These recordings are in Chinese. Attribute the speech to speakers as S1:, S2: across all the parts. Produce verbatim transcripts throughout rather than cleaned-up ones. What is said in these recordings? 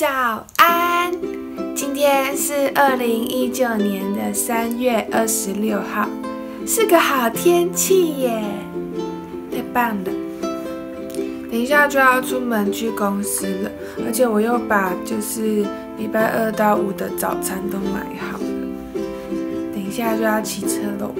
S1: 早安，今天是二零一九年的三月二十六号，是个好天气耶，太棒了！等一下就要出门去公司了，而且我又把就是礼拜二到五的早餐都买好了，等一下就要骑车喽。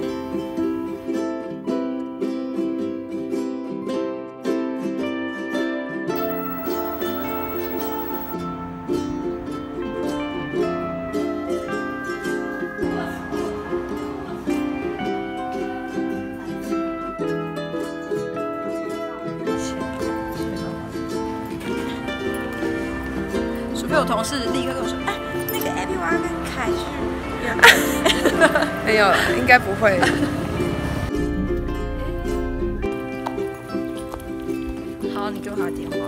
S2: 除非我同事立刻跟我说：“哎，那个 Abby 我要跟凯去约会。”
S1: 没有了，应该不会。
S2: 好，你给我他的电话。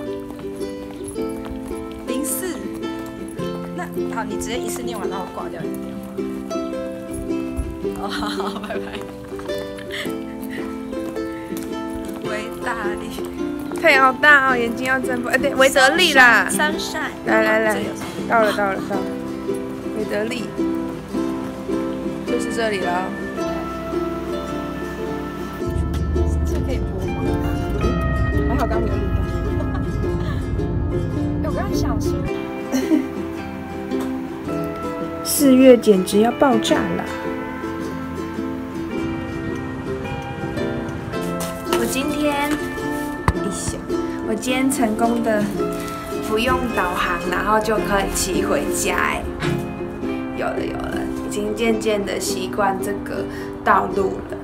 S2: 零四。那好，你直接一次念完，然后我挂掉你的电话。哦，好好，拜拜。维大利。
S1: 太阳好大哦，眼睛要睁不，哎，对，维德利啦，
S2: 三晒，
S1: 来来来，到了到了到了，维德利，就是这里了。
S2: 这可以播吗？
S1: 还好刚没有录到。
S2: 我刚才想说，
S1: 四月简直要爆炸了。我今天。 我今天成功的不用导航，然后就可以骑回家。哎，有了有了，已经渐渐的习惯这个道路了。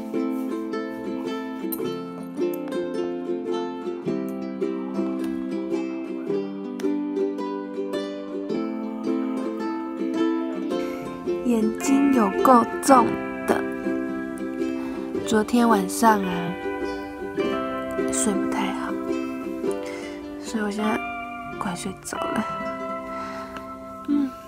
S1: 眼睛有够重的，昨天晚上啊。 睡不太好，所以我现在快睡着了。嗯。